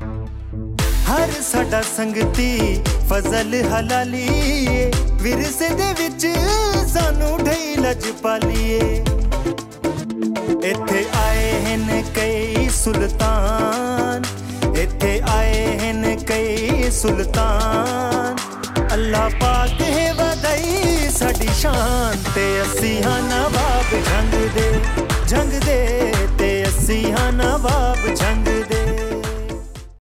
हर साडा संगती फजल हलाली विरसे दे विच सानू ढई लज पालिए। इत्थे आए हन कई सुल्तान, इत्थे आए हन कई सुल्तान, अल्लाह पाक है वधाई साडी शान ते असी हां नवाब जंग दे ते असी हां नवाब जंग दे।